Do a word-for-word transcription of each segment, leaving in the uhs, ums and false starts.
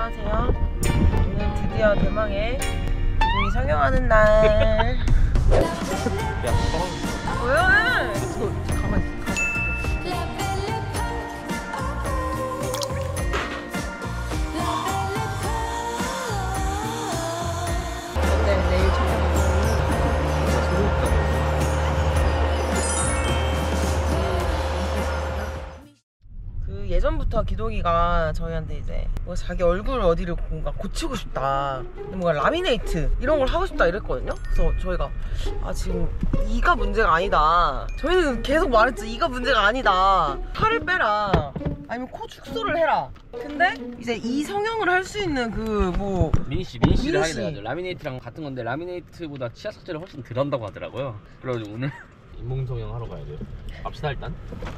안녕하세요. 오늘 드디어 대망의 기둥이 상영하는 날. 야, 뭐야? 너 가만히 있어. 네, 내일 저녁. 그 예전부터 기동이가 저희한테 이제 뭐 자기 얼굴 어디를 뭔가 고치고 싶다, 뭔가 라미네이트 이런 걸 하고 싶다 이랬거든요. 그래서 저희가 아 지금 이가 문제가 아니다. 저희는 계속 말했죠. 이가 문제가 아니다. 살을 빼라. 아니면 코 축소를 해라. 근데 이제 이 성형을 할 수 있는 그 뭐 미니씨 미니씨를 하게 미니씨. 돼가지고 라미네이트랑 같은 건데 라미네이트보다 치아 삭제를 훨씬 덜 한다고 하더라고요. 그래가지고 오늘 인공 성형 하러 가야 돼요. 갑시다 일단.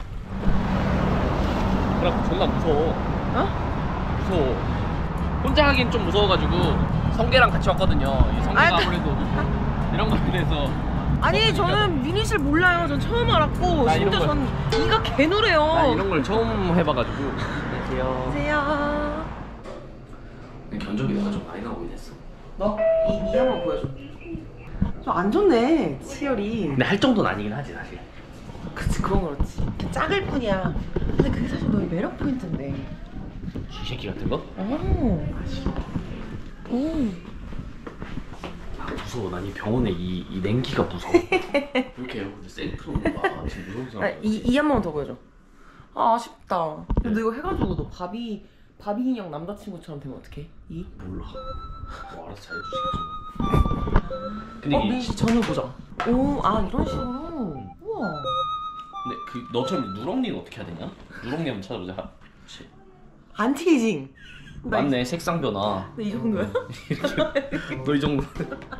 그래갖고 존나 무서워. 어? 무서워. 혼자 하긴 좀 무서워가지고 성계랑 같이 왔거든요. 이 성계가 아, 아무래도 이런 거에 대해서. 아니 저는 미니실 몰라요. 전 처음 알았고 나 심지어 이런 전 이가 개노래요. 나 이런 걸 처음 해봐가지고. 안녕하세요. 안녕하세요. 견적이 내가 좀 많이 나오긴 했어. 너? 이, 이 한번 보여줘. 좀 안 좋네, 치열이. 근데 할 정도는 아니긴 하지 사실. 그치, 그건 그렇지. 작을 뿐이야. 근데 그게 사실 너의 매력 포인트인데. 쥐새끼 같은 거? 오. 아 싫어. 오. 아 무서워. 난 이 병원에 이, 이 냉기가 무서워. 이렇게 근데 셀프로 봐. 지금 무서운 사람. 아, 이, 이 한 번 더 보여줘. 아, 아쉽다. 근데 이거 해가지고 너 바비, 바비 인형 남자친구처럼 되면 어떡해? 이? 몰라. 뭐 알아서 잘해주시겠지. 근데 어, 이게 민씨 전을 보자. 오, 아, 이런 식으로. 우와. 근데 그 너처럼 누렁니는 어떻게 해야 되냐? 누렁니 한번 찾아보자. 그렇지. 안티에이징. 나 맞네. 색상 변화. 이, 이 정도야? 너 이 정도.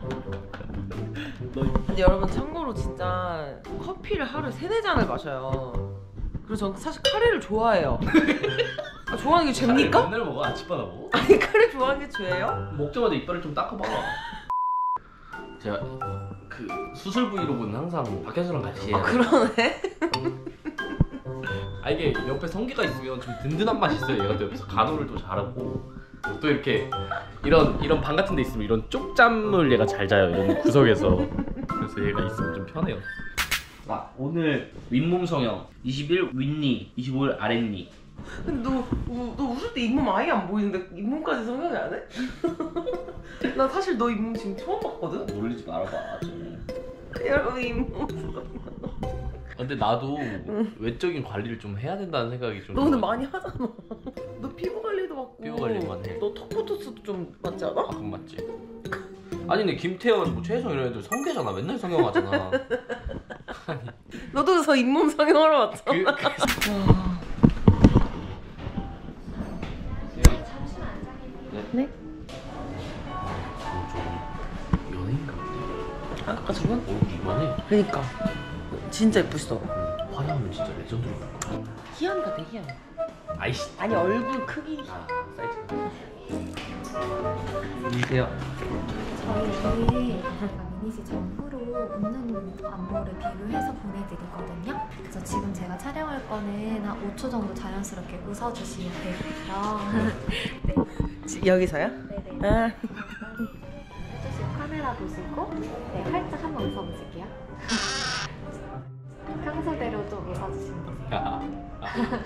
너 근데 여러분 참고로 진짜 커피를 하루에 세네 잔을 마셔요. 그리고 전 사실 카레를 좋아해요. 아, 좋아하는 게 죄입니까? 맨날 먹어. 아침마다 먹어? 아니 카레 좋아하는 게 죄예요? 먹자마자 이빨을 좀 닦아봐. 제가 그 수술 브이로그는 항상 박현수랑 같이 해요. 아 그러네. 아 이게 옆에 성기가 있으면 좀 든든한 맛이 있어요. 얘가 또 옆에서 간호를 또 잘하고 또 이렇게 이런 이런 방 같은 데 있으면 이런 쪽잠을 얘가 잘 자요. 이런 구석에서. 그래서 얘가 있으면 좀 편해요. 아 오늘 윗몸 성형 이십일 윗니 이십오 일 아랫니. 근데 너, 우, 너 웃을 때 잇몸 아예 안 보이는데 잇몸까지 성형이 안 해? 나 사실 너 잇몸 지금 처음 봤거든? 놀리지 말아봐 좀. 여러분 잇몸. 근데 나도 외적인 관리를 좀 해야 된다는 생각이 좀. 너 근데 많이 하잖아. 너 피부 관리도 받고. 피부 관리만 해. 너 턱보토스도 좀 맞지 않아? 아 그건 맞지. 아니 근데 김태현, 뭐 최혜성 이런 애들 성계잖아. 맨날 성형하잖아. 아니 너도 그래서 잇몸 성형하러 왔잖아. 그, 그... 네? 좀 연예인 같아. 아까 저건? 얼굴 이만해. 그니까 진짜 예쁘시더라. 화장하면 진짜 레전드로. 희한 같아 희한. 아이씨. 아니 얼굴 크기. 아 사이즈가. 안녕하세요. 저희 미니시 전후로 웃는 안무를 비교해서 보내드리거든요. 그래서 지금 제가 촬영할 거는 한 오 초 정도 자연스럽게 웃어주시면 되고요. 네. 여기서요? 네네. 아. 해주시고 카메라 보시고 네, 활짝 한번 웃어보실게요. 평소대로 좀 웃어주시면 되세요. 아, 아.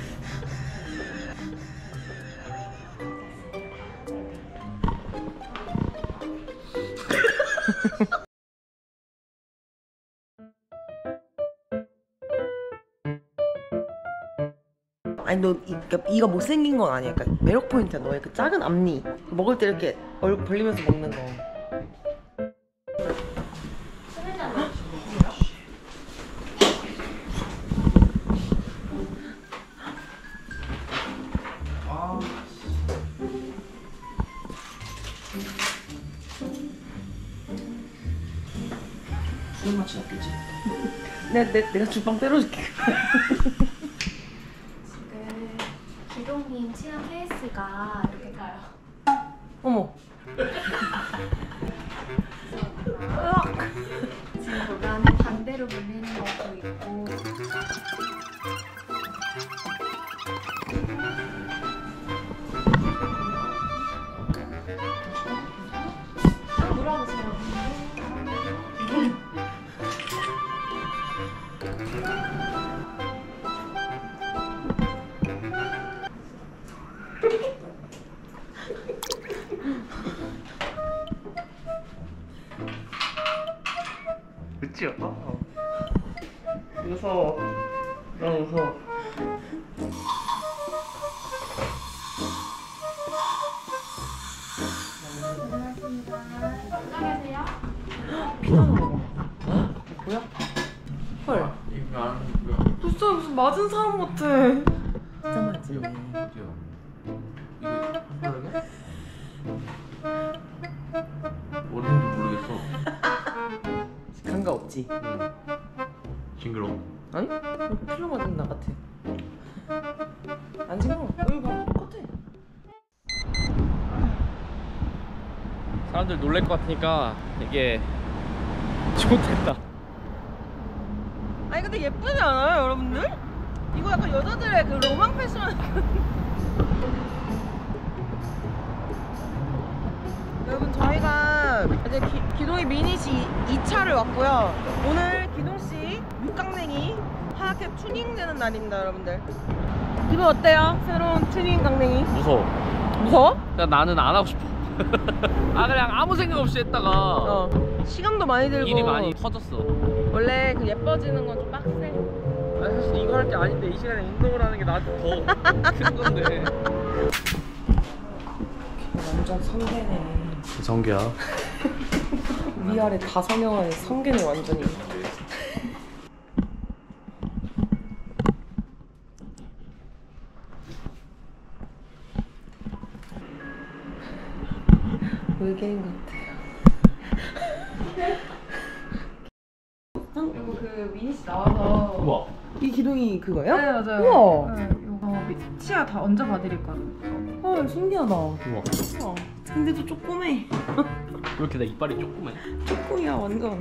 아니 너 이, 그러니까 이가 못생긴 건 아니야. 그러니까 매력 포인트야. 너의 그 작은 앞니 먹을 때 이렇게 얼굴 벌리면서 먹는 거. 수영 맛이 났겠지? 내, 내, 내가 주방 때려줄게. 지금 기동님 취향 페이스가 이렇게 가요. 어머. 지금 보면은 반대로 물리는 것도 있고. 그치? 어. 무서워. 너무 무서워. 피자는 먹어. 뭐야? 헐. 이거 안 벌써 무슨 맞은 사람 같아. 진짜 맞지? 이거 하나가? 어딘지 모르겠어. 감각 없지? 응. 징그러워. 아니? 필러 맞은 나 같아. 안 징그러워. 여기 봐. 똑같아. 사람들 놀랄 것 같으니까 이게 좋겠다. 아니 근데 예쁘지 않아요 여러분들? 이거 약간 여자들의 그 로망 패션. 여러분 저희가 이제 기, 기동이 미니시 이 차를 왔고요. 오늘 기동씨 육강냉이 하얗게 튜닝되는 날입니다 여러분들. 기분 어때요? 새로운 튜닝 강냉이. 무서워. 무서워? 그냥 나는 안 하고 싶어. 아 그냥 아무 생각 없이 했다가 어 시간도 많이 들고 일이 많이 터졌어. 원래 그 예뻐지는 건 좀 빡세. 아 사실 이거 할 게 아닌데 이 시간에 운동을 하는 게 나한테 더 큰 건데. 완전 성게네. 성게야. 위아래 다 성형하네. 성게네 완전히. 외계인 같아요. 그 미니 씨 나와서 우와. 이 기둥이 그거예요? 네 맞아요. 우와. 네, 이거 밑- 치아 다 얹어 봐드릴 거예요. 헐 신기하다. 우와. 우와. 근데도 조그매. 왜 이렇게 내 이빨이 조그매? 조금이야 완전.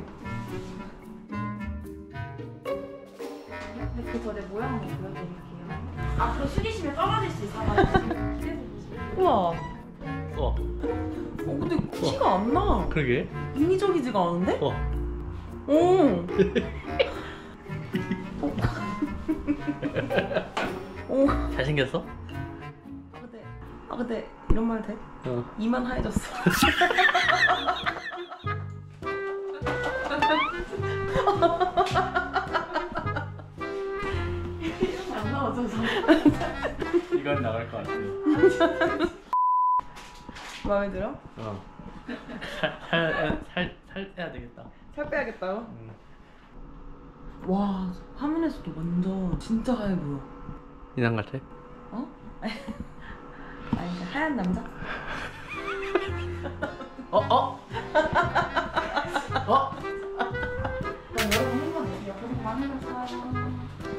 근데 그 전에 모양 한번 보여드릴게요. 앞으로 숙이시면 떨어질 수 있어가지고 기대해 보세요. 우와. 우와. 어 근데 티가 안 나. 그러게. 인위적이지가 않은데? 우와. 오. 오. 잘생겼어? 아 근데 아 근데 이런 말 돼? 어. 이만 하얘졌어. 안 나와줘서. 이건 나갈 것 같아. 마음에 들어? 어. 살살살 살 빼야 되겠다. 살 빼야겠다고? 음. 와 화면에서도 완전 진짜 하얘 보여. 이상 같아? 어? 아니 그 하얀 남자? 어 어? 어? 그럼 여러분 한번 옆에서 반해볼까요?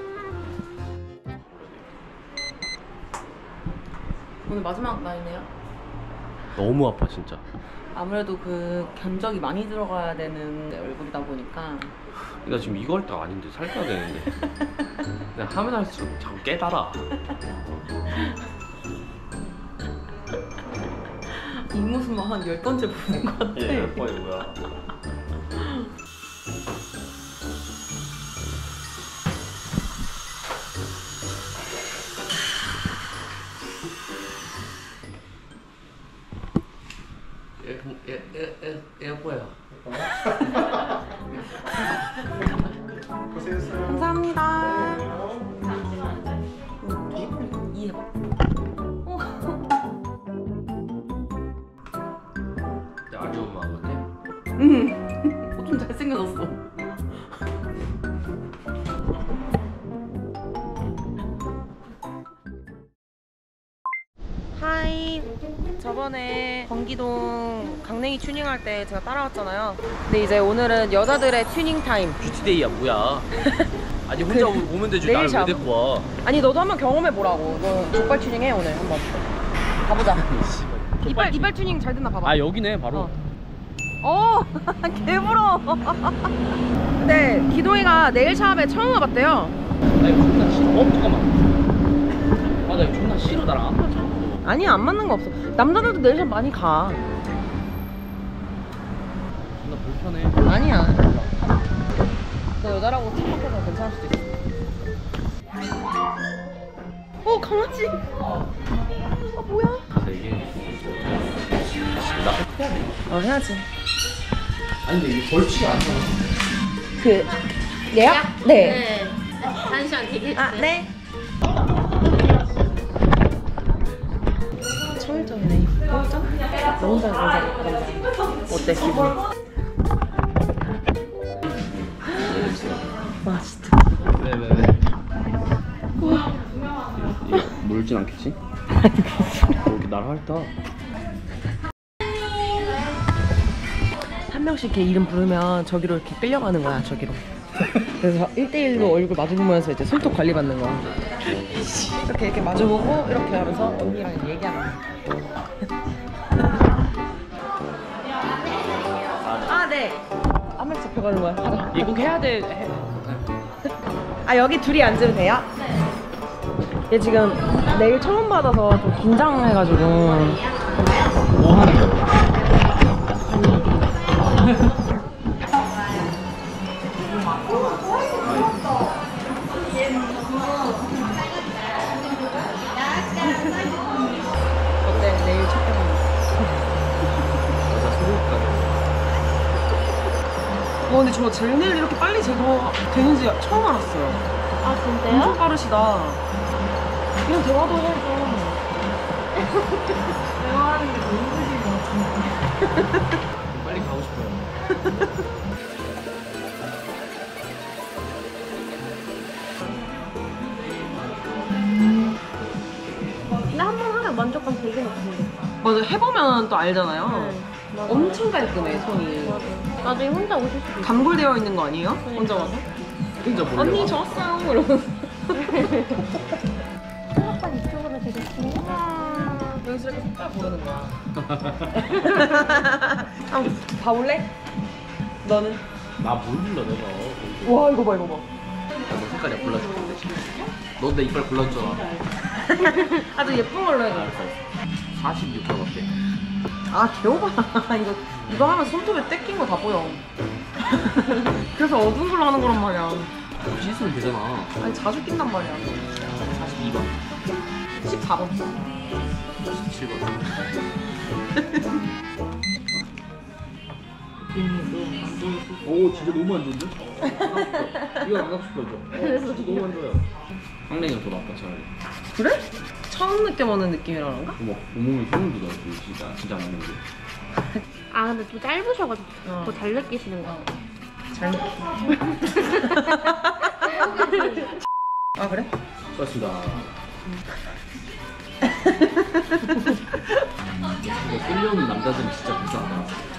오늘 마지막 날이네요. 너무 아파 진짜. 아무래도 그 견적이 많이 들어가야 되는 얼굴이다 보니까 나 지금 이거 할 때가 아닌데 살 빼야 되는데. 그냥 하면 할수록 자꾸 깨달아. 이 모습만 한 열 번째 보는 것 같아. 예, 몇 번이 뭐야? 얘얘얘얘 얘 뭐야? 감사합니다. 응, 되게 예쁘네. 이해봐. 내 아기 엄마 같아? 응. 어, 좀 잘생겨졌어. 하이. 저번에 경기동 강냉이 튜닝할 때 제가 따라왔잖아요. 근데 이제 오늘은 여자들의 튜닝 타임. 뷰티데이야 뭐야? 아니 혼자 그, 오면 되지. 나를 왜 네일샵. 데리고 와? 아니 너도 한번 경험해 보라고. 너 족발 튜닝 해 오늘 한번. 가보자. 이빨 이빨 튜닝 잘 됐나 봐봐. 아 여기네 바로. 어, 개부러워. 근데 기동이가 네일샵에 처음 와봤대요. 나 이거 존나 싫어. 어 잠깐만. 아나 이거 존나 싫어. 나랑 안 맞아. 아니야 안 맞는 거 없어. 남자들도 네일샵 많이 가. 존나 불편해. 아니야. 너 여자라고 착각해서 괜찮을 수도 있어. 어 강아지. 어 뭐야? 그래서 이게 나 해야 돼. 어 해야지. 아니 근데 이게 벌칙이 안 나. 그 예약? 네. 네. 잠시만 대기해주세요. 아 네. 초일점이네. 초일점? 너 혼자 혼자 혼자. 어때 기분? 와 진짜. 네네네. 물진 않겠지? 이렇게 날 핥아. 한 명씩 이렇게 이름 부르면 저기로 이렇게 끌려가는 거야 저기로. 그래서 일 대일로 얼굴 마주보면서 이제 손톱 관리 받는 거야. 이렇게 이렇게 마주보고 이렇게 하면서 언니랑 얘기하는 거야. 아 네. 한 명씩 잡혀가는 거야. 가자. 이거 해야 돼. 해. 아 여기 둘이 앉으면 돼요? 네. 얘 지금 내일 처음 받아서 좀 긴장해가지고. 뭐 하는 거야? 어때 내일 첫 병원? 어 근데 저 젤네일 이렇게 빨리 제거되는지 처음 알았어요. 아 엄청 진짜요? 빠르시다. 이런 대화도 해야죠. 대화하는 게 너무 힘드신 것 같은데. 빨리 가고 싶어요. 근데 한 번 하면 만족감 되게 높은데. 맞아 해보면 또 알잖아요. 네. 맞아. 엄청 깔끔해 손이. 맞아. 나중에 혼자 오실 수도 있어. 감골되어 있는 거 아니에요? 혼자 와서? 혼자 몰려. 언니 저 왔어요 이러면. 생각보다 이쪽으로 되게 좋아. 여기서 이렇게 색깔 고르는 거야. 한번 봐볼래? 너는? 나뭘 불러 내가. 와 이거 봐 이거 봐. 너 색깔이 골라줄게. 너 내 이빨 골라줬잖아. 아주 예쁜 걸로 해줘. 사십육 번밖에. 아 개오바. 이거 이거 하면 손톱에 떼낀 거 다 보여. 그래서 어두운 걸로 하는 거란 말이야. 씻으면 되잖아. 아니 자주 낀단 말이야. 사십이 번. 십사 번. 십칠 번. 오 진짜 너무 안 좋은데? 이거 안 갖고 싶어 이거. 너무 안 좋아요. 황랭이가 더 나빠 차라리. 그래? 처음 느껴보는 느낌이라는 가 어머 온몸이 소름 돋아 진짜 진짜 안 맞는 게. 아 근데 좀 짧으셔가지고 어. 더 잘 느끼시는 거. 잘 느껴. 아 그래? 수고하셨습니다. 이거 끌려오는 남자들은 진짜 불쌍하다.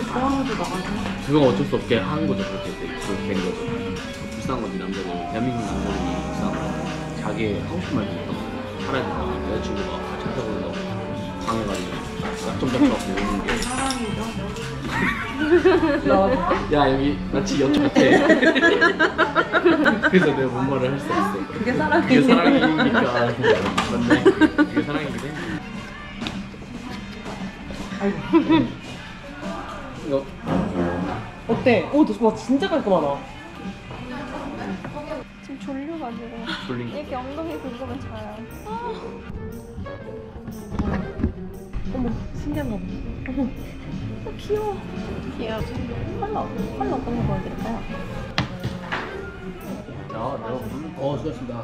그건 어쩔 수 없게 하는 거죠. 그렇게 돼- 그렇게 된 거죠. 불쌍한 거지 남자들. 대한민국 남자들이 불쌍한 거. 자기 하고 싶은 말도 못하고 살아야 된다. 여자친구가 차 타고 온다고 방해가지고 약점 잡혀갖고 오는 게. 나 야 여기 마치 여쪽 같아. 그래서 내가 뭔 말을 할 수 없어. 그게 사랑이. 그게 사랑이니까. 맞네. 그게 사랑이긴 해. 이거 어때? 오, 너 와, 진짜 깔끔하다. 지금 졸려가지고 졸린 거. 이렇게 엉덩이 긁으면 자요. 어머, 신기한 거 봐. 어머, 귀여워. 귀여워. 컬러 컬러 어떤 거 보여드릴까요? 야 내가 물. 어 수고하셨습니다.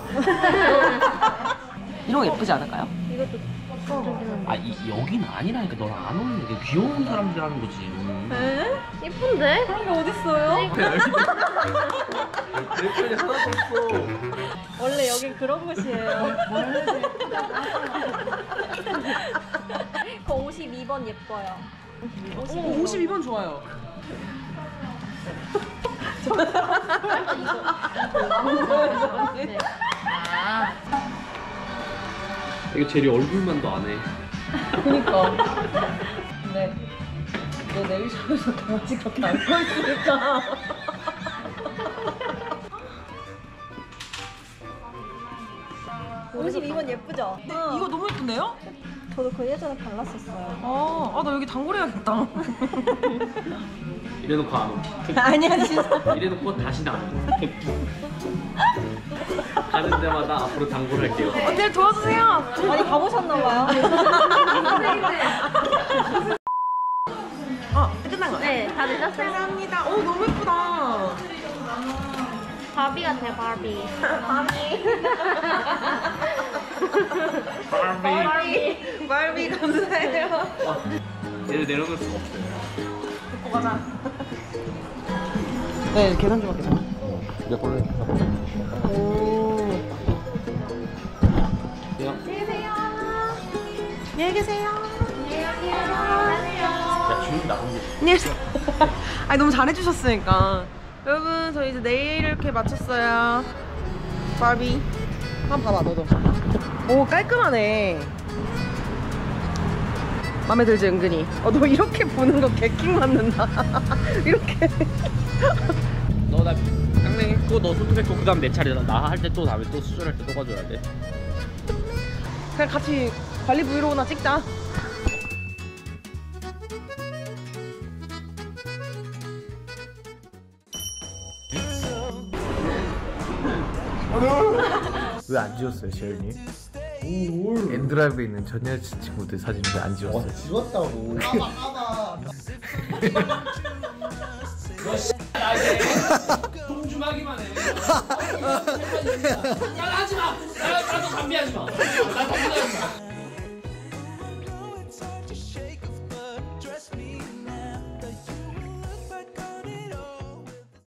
이런 거 예쁘지 않을까요? 이것도 어. 아 이, 여기는 아니라니까. 너랑 안 어울리는 게 귀여운 사람들 하는 거지. 에? 예쁜데? 그런 게 어딨어요? 댓글이 하나도 없어. 원래 여긴 그런 곳이에요. 그 오십이 번 예뻐요. 오, 오십이 번 좋아요. 네. 이거 제리 얼굴만도 안 해. 그니까. 근데 너 네일샵에서 강아지 그렇게 안 써있으니까. 오십이 번 예쁘죠? 근데 이거 너무 예쁜데요? 저도 그 예전에 발랐었어요. 아, 아, 나 여기 단골 해야겠다. 이래놓고 안 오. 아니야, 진짜. 이래놓고 다시 안 오. 가는 데마다 앞으로 당구를 할게요. 언니 도와주세요. 많이 가보셨나봐요. 어, 끝난 거야? 네, 다 되셨어요. 감사합니다. 오, 너무 예쁘다. 바비 같아 바비. 바비. 말비 감사해요. 얘를 내려놓을 수가 없어요. 맞아. 네, 계산 좀 할게요. 몇 걸로? 오. 야. 안녕히 계세요. 야 주인 나온 게. 안녕히 계세요. 아니 너무 잘해주셨으니까. 여러분 저 이제 네일 이렇게 마쳤어요. 바비. 한번 봐봐 너도. 오 깔끔하네. 마음에 들지 은근히. 어 너 이렇게 보는 거 개킹 맞는다. 이렇게. 너나 깡냉했고 너 손톱했고 그 다음 내 차례다. 나 할 때 또 다음에 또 수술할 때 또 가져야 돼. 그냥 같이 관리 브이로그나 찍자. 왜 안 지웠어요, 재현이? 엔드라이브에 있는 전 여자친구들 사진 왜 안 지웠어요? 지웠다고. 똥주막이만 해. 야 하지 마. 나도 담배하지 마. 나 담배하지 마.